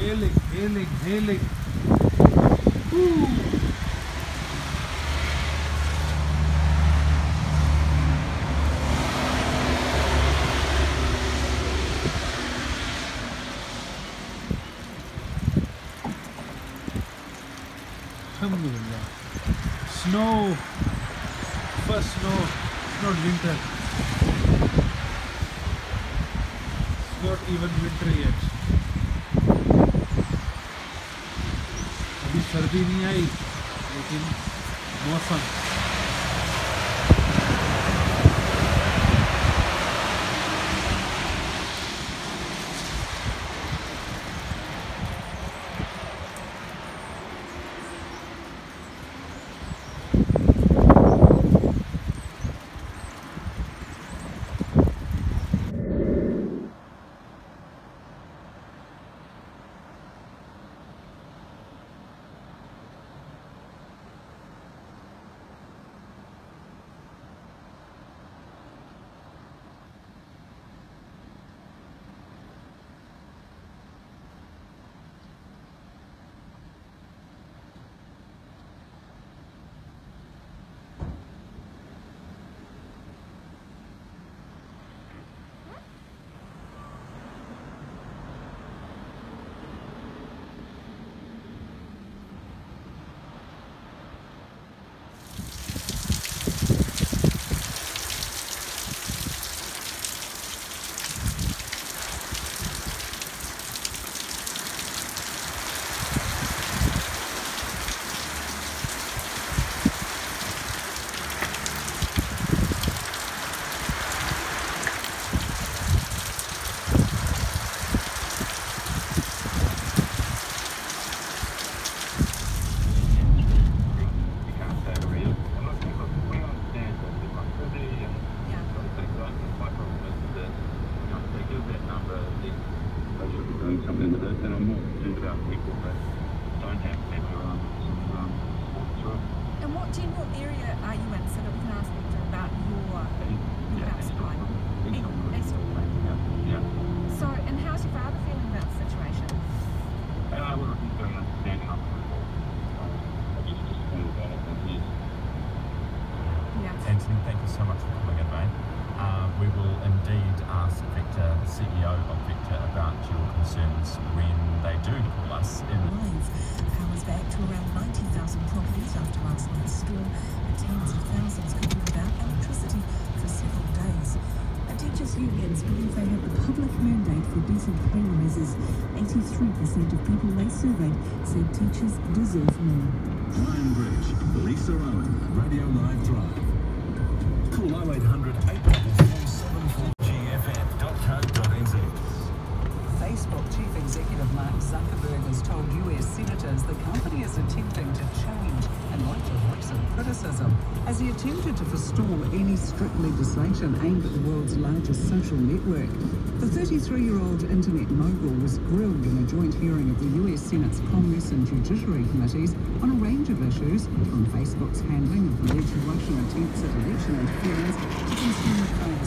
hailing. Woo. Alhamdulillah. Snow. First snow. It's not winter. It's not even winter yet. अभी सर्दी नहीं आई लेकिन मौसम something with it, then I'm more concerned about people that don't have people around through. And what general area are you in so that we can ask Victor about your house fire? East Auckland. Yeah. So, and how's your father feeling about the situation? Well, he's very understanding of it. I'm just disappointed about it, but he is. Yeah. Anthony, thank you so much for calling in, mate. We will indeed ask Victor, the CEO of Victor, about your concerns when they do call us. Live. Power's back to around 90,000 properties after last night's storm, and tens of thousands could be without electricity for several days. And teachers' unions believe they have the public mandate for decent pay rises. 83% of people they surveyed said teachers deserve more. Ryan Bridge, Lisa Owen, Radio Live Drive. Call 0800 844 744GFM.co.nz. Facebook Chief Executive Mark Zuckerberg has told US senators the company is attempting to change and not to avoid some criticism as he attempted to forestall any strict legislation aimed at the world's largest social network. The 33-year-old internet mogul was grilled in a joint hearing of the US Senate's Commerce and Judiciary Committees on a range of issues, from Facebook's handling of alleged Russian attempts at election interference to consumer